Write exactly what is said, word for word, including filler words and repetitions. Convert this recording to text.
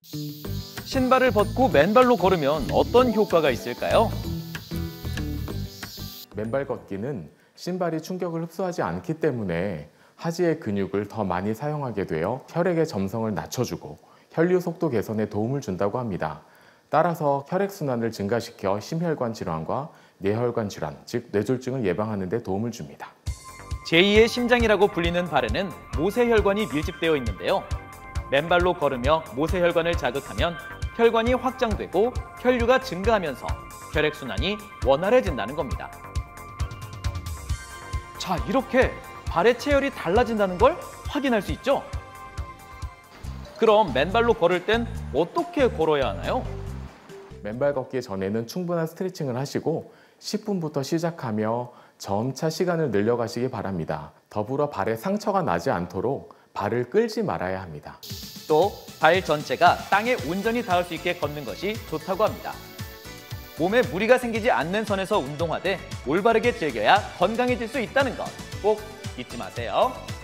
신발을 벗고 맨발로 걸으면 어떤 효과가 있을까요? 맨발 걷기는 신발이 충격을 흡수하지 않기 때문에 하지의 근육을 더 많이 사용하게 되어 혈액의 점성을 낮춰주고 혈류 속도 개선에 도움을 준다고 합니다. 따라서 혈액순환을 증가시켜 심혈관 질환과 뇌혈관 질환, 즉 뇌졸중을 예방하는 데 도움을 줍니다. 제이의 심장이라고 불리는 발에는 모세혈관이 밀집되어 있는데요. 맨발로 걸으며 모세혈관을 자극하면 혈관이 확장되고 혈류가 증가하면서 혈액순환이 원활해진다는 겁니다. 자, 이렇게 발의 체열이 달라진다는 걸 확인할 수 있죠? 그럼 맨발로 걸을 땐 어떻게 걸어야 하나요? 맨발 걷기 전에는 충분한 스트레칭을 하시고 십 분부터 시작하며 점차 시간을 늘려가시기 바랍니다. 더불어 발에 상처가 나지 않도록 발을 끌지 말아야 합니다. 또 발 전체가 땅에 온전히 닿을 수 있게 걷는 것이 좋다고 합니다. 몸에 무리가 생기지 않는 선에서 운동하되 올바르게 즐겨야 건강해질 수 있다는 것 꼭 잊지 마세요.